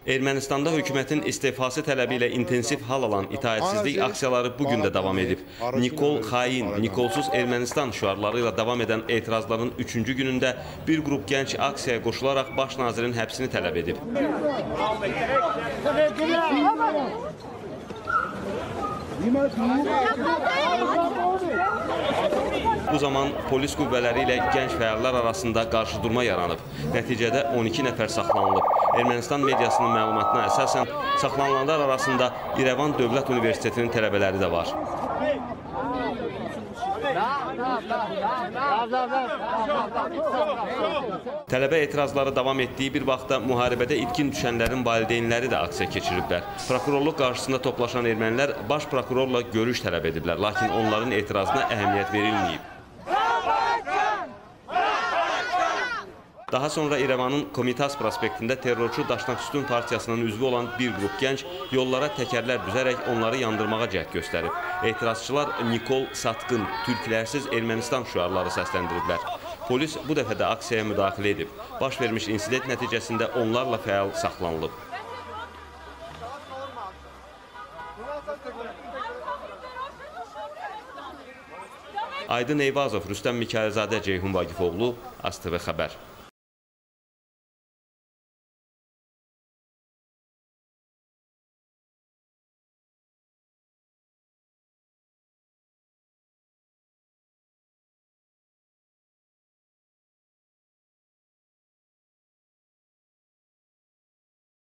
Ermənistanda hökumətin istifası tələbi ilə intensiv hal alan itaətsizlik aksiyaları bugün də davam edib. Nikol xain, Nikolsuz Ermənistan şüarları ilə davam edən etirazların 3-cü günündə bir qrup gənc aksiyaya qoşularaq baş nazirin həbsini tələb edib. Bu zaman polis qüvvələri ilə gənc fəallar arasında qarşıdurma yaranıb. Nəticədə 12 nəfər saxlanılıb. Ermənistan mediasının məlumatına əsasən saxlanılanlar arasında İrəvan Dövlət Universitetinin tələbələri də var. Tələbə etirazları davam etdiyi bir vaxtda müharibədə itkin düşənlərin valideynləri də aksiya keçiriblər. Prokurorluq qarşısında toplaşan ermənilər baş prokurorla görüş tələb ediblər, lakin onların etirazına əhəmiyyət verilməyib. Daha sonra İrəvanın Komitas prospektində terrorçu Daşnaküstün partiyasının üzvü olan bir qrup gənc yollara təkərlər düzərək onları yandırmağa cəhd göstərib. Etirazçılar Nikol Satqın, Türklərsiz Ermənistan şüarları səsləndiriblər. Polis bu dəfə də aksiyaya müdaxilə edib. Baş vermiş insident nəticəsində onlarla fəal saxlanılıb. Aydın Eyvazov, Rüstəm Mikayılzadə, Ceyhun Vaqifoğlu, ASTV Xəbər.